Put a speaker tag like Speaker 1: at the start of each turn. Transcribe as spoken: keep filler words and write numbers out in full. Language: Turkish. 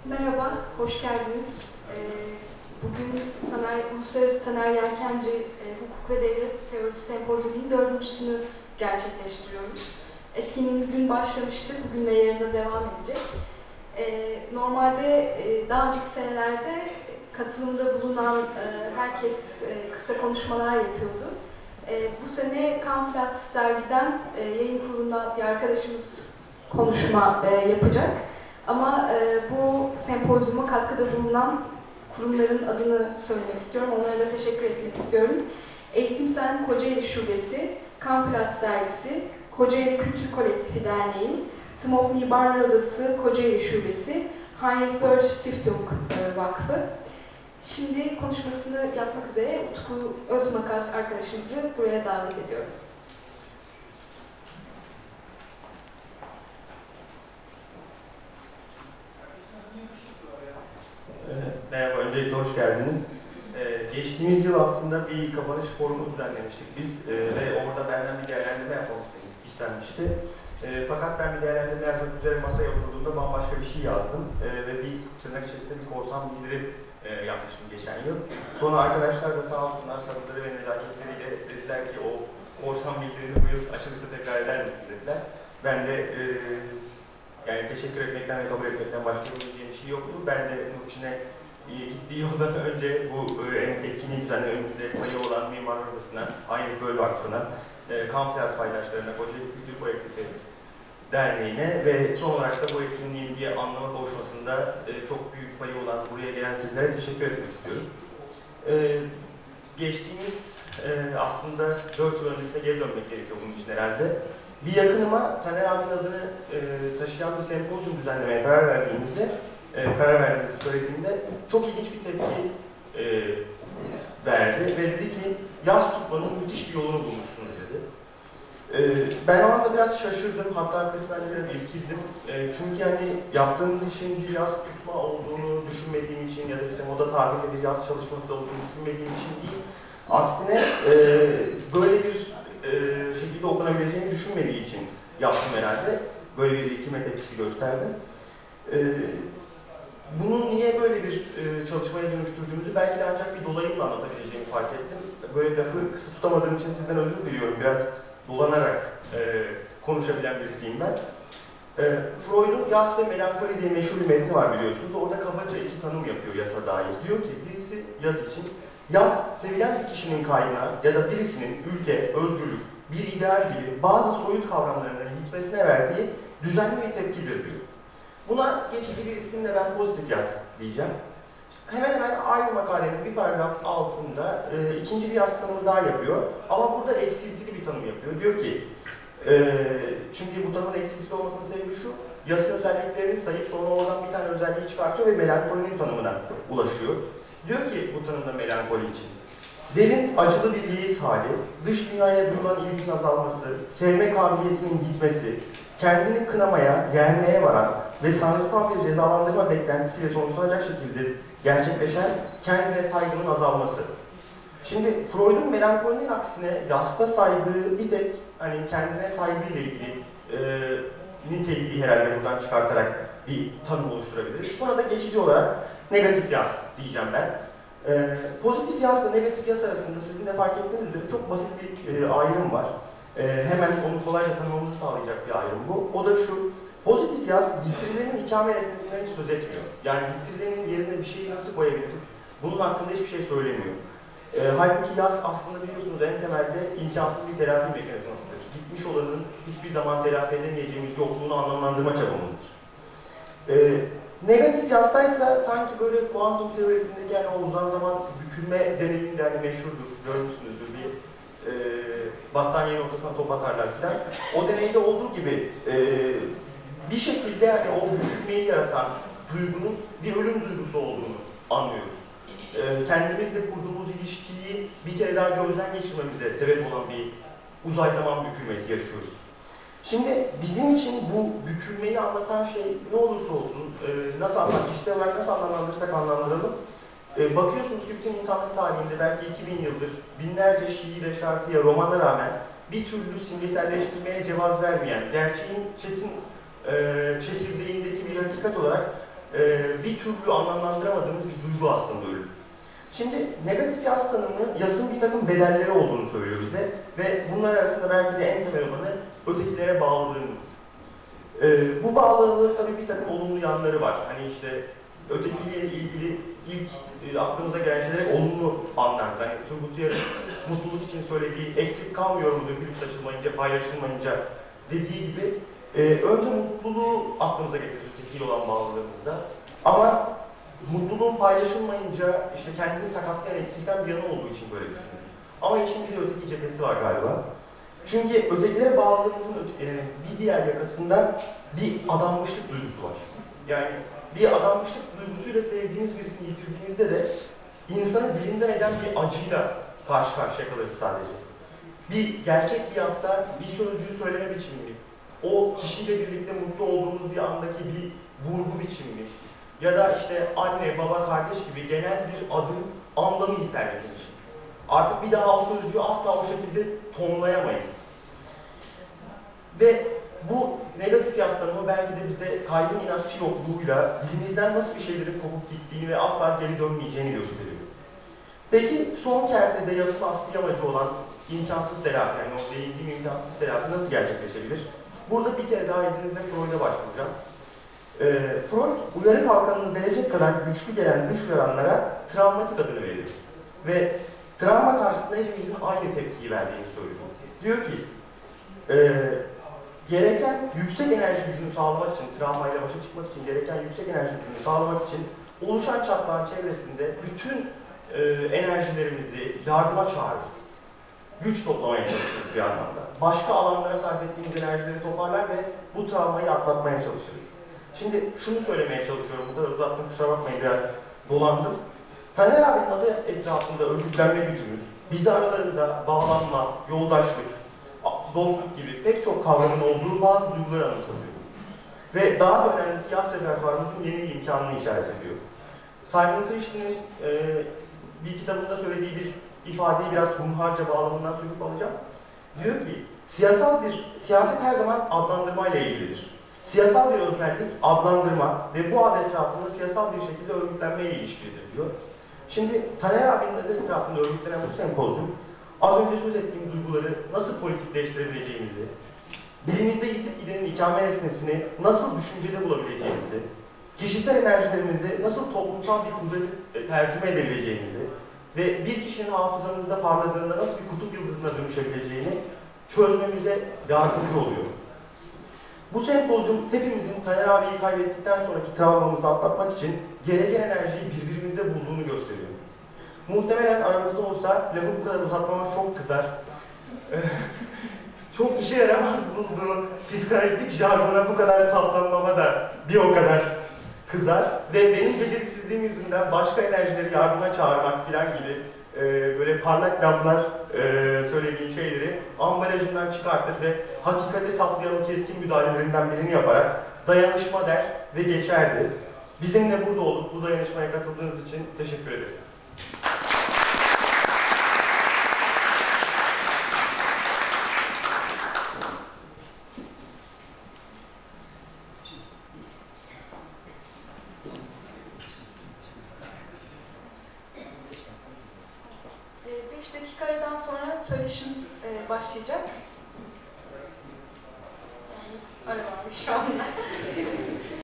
Speaker 1: Merhaba, hoş geldiniz. Ee, bugün Taner, Uluslararası Taner Yelkenci e, Hukuk ve Devlet Teorisi Sempozyumu'nun dördüncüsünü gerçekleştiriyoruz. Etkinliğimiz dün başlamıştı, bugün ve yarın da devam edecek. Ee, normalde e, daha önceki senelerde katılımda bulunan e, herkes e, kısa konuşmalar yapıyordu. E, bu sene Kamplatz dergiden e, yayın kurulundan bir arkadaşımız konuşma e, yapacak. Ama e, bu sempozyuma katkıda bulunan kurumların adını söylemek istiyorum. Onlara da teşekkür etmek istiyorum. Eğitimsen Kocaeli Şubesi, Kamplatz Dergisi, Kocaeli Kültür Kolektifi Derneği, TMOB Mimarlar Odası Kocaeli Şubesi, Heinrich Böll Stiftung e, Vakfı. Şimdi konuşmasını yapmak üzere Utku Özmakas arkadaşımızı buraya davet ediyorum.
Speaker 2: Merhaba, öncelikle hoş geldiniz. Ee, geçtiğimiz yıl aslında bir kapanış forumu düzenlemiştik biz ee, ve orada benden bir değerlendirme yapmamız istenmişti. Ee, fakat ben bir değerlendirme yapmak üzere masaya oturduğumda bambaşka bir şey yazdım ee, ve bir tırnak içerisinde bir korsan bildiri e, yapmıştım geçen yıl. Sonra arkadaşlar da sağ olsunlar sabırları ve nezaketleriyle dediler ki o korsan bildirini bu yıl açılışta tekrar eder misiniz dediler. Ben de e, yani teşekkür etmekten ve kabul etmekten başka bir şey yoktu. Ben de Nurçin'e gittiği yoldan önce bu e, etkinliği düzenlememizde payı olan Mimarlar Odası'na, Heinrich Böll Vakfı'na, e, Kamplatz paydaşlarına, Kocaeli Kültür Kolektifi Derneği'ne ve son olarak da bu etkinliğin bir anlama kavuşmasında e, çok büyük payı olan buraya gelen sizlere teşekkür etmek istiyorum. E, geçtiğimiz e, aslında dört yıl öncesine geri dönmek gerekiyor bunun için herhalde. Bir yakınıma Taner abinin adını e, taşıyan bir sempozyum düzenlemeye karar verdiğimizde, e, karar verdiğimizi söylediğimde çok ilginç bir tepki e, verdi ve dedi ki yaz tutmanın müthiş bir yolunu bulmuşsunuz dedi. E, ben o anda biraz şaşırdım, hatta kısmen biraz irkildim. E, çünkü yani yaptığımız işin bir yaz tutma olduğunu düşünmediğim için ya da işte moda tabirle bir yaz çalışması olduğunu düşünmediğim için değil, aksine e, böyle bir e, şekilde okunabileceğini düşünmediği için yaptım herhalde. Böyle bir hikmet etkisi gösterdi. E, bunun niye böyle bir e, çalışmaya dönüştürdüğümüzü belki de ancak bir dolayımla anlatabileceğimi fark ettim. Böyle lafı kısa tutamadığım için sizden özür diliyorum. Biraz dolanarak e, konuşabilen birisiyim ben. E, Freud'un Yas ve Melankoli diye meşhur bir metni var biliyorsunuz. Orada kabaca iki tanım yapıyor yasa dair. Diyor ki birisi yaz için, yaz sevilen bir kişinin kaynağı ya da birisinin ülke, özgürlük, bir ideal gibi bazı soyut kavramlarının gitmesine verdiği düzenli bir tepkidir diyor. Buna geçici bir isimle ben pozitif yaz diyeceğim. Hemen hemen aynı makalenin bir paragraf altında e, ikinci bir yaz tanımı daha yapıyor. Ama burada eksiltili bir tanım yapıyor. Diyor ki, e, çünkü bu tanımın eksiltili olmasının sebebi şu, yasa özelliklerini sayıp sonra oradan bir tane özelliği çıkartıyor ve melankolinin tanımına ulaşıyor. Diyor ki bu tanımda melankoli için, derin acılı bir yeis hali, dış dünyaya duyulan ilginin azalması, sevme kabiliyetinin gitmesi, kendini kınamaya, yenmeye varan ve sanrısal bir cezalandırma beklentisiyle sonuçlanacak şekilde gerçekleşen kendine saygının azalması. Şimdi Freud'un melankolinin aksine yasta saydığı bir tek hani kendine saygıyla ilgili e, niteliği herhalde buradan çıkartarak bir tanım oluşturabiliriz. Buna da geçici olarak negatif yaz diyeceğim ben. Ee, pozitif yazla negatif yaz arasında sizin de fark ettiğiniz üzere çok basit bir e, ayrım var. E, hemen onu kolayca tanımamızı sağlayacak bir ayrım bu. O da şu, pozitif yaz getirilerin ikame esnesinden hiç söz etmiyor. Yani getirilerin yerine bir şeyi nasıl koyabiliriz? Bunun hakkında hiçbir şey söylemiyor. E, halbuki yaz aslında biliyorsunuz en temelde imkansız bir telafi mekanizmasıdır. Gitmiş olanın hiçbir zaman telafi edemeyeceğimiz yokluğunu anlamlandırma çabamızdır. E, Negatif yaztaysa sanki böyle kuantum teorisindeki yani o uzun zaman bükülme deneyinde hani meşhurdur, görmüşsünüzdür bir e, battaniyenin ortasına top atarlar filan. O deneyde olduğu gibi e, bir şekilde yani o bükülmeyi yaratan duygunun bir ölüm duygusu olduğunu anlıyoruz. E, kendimizle kurduğumuz ilişkiyi bir kere daha gözden geçirmemize sebep olan bir uzay zaman bükülmesi yaşıyoruz. Şimdi bizim için bu bükülmeyi anlatan şey ne olursa olsun, e, nasıl anlamlandırırsak, kişisel olarak nasıl anlamlandırırsak anlamlandıralım. E, bakıyorsunuz ki bütün insanlık tarihinde belki iki bin yıldır binlerce şiire, şarkıya, romana rağmen bir türlü simgeselleştirmeye cevaz vermeyen, gerçeğin çetin e, çekirdeğindeki bir hakikat olarak e, bir türlü anlamlandıramadığımız bir duygu aslında ölüm. Şimdi negatif yas tanımı yasın bir takım bedelleri olduğunu söylüyor bize ve bunlar arasında belki de en temel olanı ötekilere bağlılığımız. Ee, bu bağlılığı tabii bir takım olumlu yanları var. Hani işte ötekiyle ilgili ilk e, aklımıza gelen şeyler olumlu anlamda. Hani Turgut Uyar'ın mutluluk için söylediği eksik kalmıyor mu dökülüp saçılmayınca, paylaşılmayınca dediği gibi e, önce mutluluğu aklımıza getiriyor ötekiyle olan bağlılığımızda. Ama mutluluğun paylaşılmayınca işte kendini sakatlayan, eksilten bir yanı olduğu için böyle düşünüyoruz. Ama işin bir de öteki cephesi var galiba. Çünkü ötekilere bağlılığımızın bir diğer yakasında bir adanmışlık duygusu var. Yani bir adanmışlık duygusuyla sevdiğimiz birisini yitirdiğimizde de insanı derinden eden bir acıyla karşı karşıya kalırız sadece. Bir gerçek bir yasta bir sözcüğü söyleme biçimimiz, o kişiyle birlikte mutlu olduğumuz bir andaki bir vurgu biçimimiz ya da işte anne, baba, kardeş gibi genel bir adın anlamı yeter bizim için. Artık bir daha o sözcüğü asla o şekilde tonlayamayız. Ve bu negatif yas tanımı belki de bize kaybın inatçı yokluğuyla dilimizden nasıl bir şeylerin kopup gittiğini ve asla geri dönmeyeceğini gösteriyor. Peki son kertede yasın asli amacı olan imkansız telafi, yani o değindiğim imkansız telafi nasıl gerçekleşebilir? Burada bir kere daha izninizle Freud'a başlayacağım. Ee, Freud, uyarı kalkanının verecek kadar güçlü gelen dış uyaranlara travmatik adını veriyor. Ve travma karşısında hepimizin aynı tepkiyi verdiğini söylüyor. Diyor ki, e, gereken yüksek enerji gücünü sağlamak için, travmayla başa çıkmak için gereken yüksek enerji gücünü sağlamak için oluşan çatlağın çevresinde bütün e, enerjilerimizi yardıma çağırırız. Güç toplamaya çalışırız bir anlamda. Başka alanlara sarf ettiğimiz enerjileri toparlar ve bu travmayı atlatmaya çalışırız. Şimdi şunu söylemeye çalışıyorum, bu kadar uzattım, kusura bakmayın, biraz dolandım. Taner abinin adı etrafında örgütlenme gücümüz, bizi aralarında bağlanma, yoldaşlık, dostluk gibi pek çok kavramın olduğu bazı duyguları anımsatıyor. Ve daha da önemlisi yaz repertuarımızın yeni bir imkanını işaret ediyor. Simon Christian'in e, bir kitabında söylediği bir ifadeyi biraz hunharca bağlamından söyleyip alacağım. Diyor ki, siyasal bir, siyaset her zaman adlandırmayla ilgilidir. Siyasal bir öznellik, adlandırma ve bu ad etrafında siyasal bir şekilde örgütlenmeyle ilişkilidir diyor. Şimdi Taner abinin adı etrafında örgütlenen bu sempozyum, az önce söz ettiğim duyguları nasıl politikleştirebileceğimizi, dilimizde yitip gidenin ikame nesnesini nasıl düşüncede bulabileceğimizi, kişisel enerjilerimizi nasıl toplumsal bir kudrete tercüme edebileceğimizi ve bir kişinin hafızamızda parladığında nasıl bir kutup yıldızına dönüşebileceğini çözmemize yardımcı oluyor. Bu sempozyum hepimizin Taner abiyi kaybettikten sonraki travmamızı atlatmak için gereken enerjiyi birbirimizde bulduğunu gösteriyor. Muhtemelen aramızda olsa lafı bu kadar uzatmamak çok kızar. Çok işe yaramaz bulduğu psikanalitik jargona bu kadar sallanmama da bir o kadar kızar. Ve benim beceriksizliğim yüzünden başka enerjileri yardıma çağırmak filan gibi e, böyle parlak laflar e, söylediğim şeyleri ambalajından çıkartır ve hakikate saplayan o keskin müdahalelerinden birini yaparak dayanışma der ve geçerdi. Bizimle burada olup bu dayanışmaya katıldığınız için teşekkür ederiz.
Speaker 1: beş dakika aradan sonra söyleşimiz başlayacak.